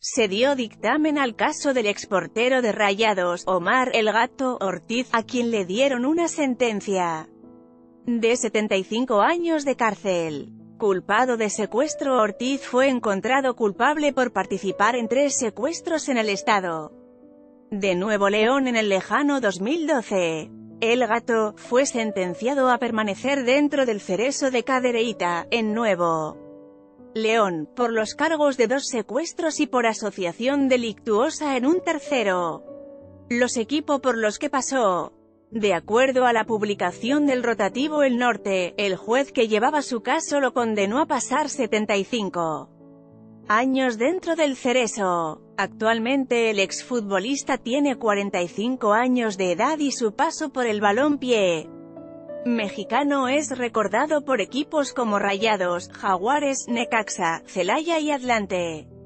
Se dio dictamen al caso del exportero de Rayados, Omar "El Gato" Ortiz, a quien le dieron una sentencia de 75 años de cárcel. Culpado de secuestro, Ortiz fue encontrado culpable por participar en 3 secuestros en el estado de Nuevo León en el lejano 2012. El Gato fue sentenciado a permanecer dentro del Cerezo de Cadereyta, en Nuevo León, por los cargos de 2 secuestros y por asociación delictuosa en un tercero. Los equipos por los que pasó. De acuerdo a la publicación del rotativo El Norte, el juez que llevaba su caso lo condenó a pasar 75 años dentro del Cerezo. Actualmente el exfutbolista tiene 45 años de edad y su paso por el balompié mexicano es recordado por equipos como Rayados, Jaguares, Necaxa, Celaya y Atlante.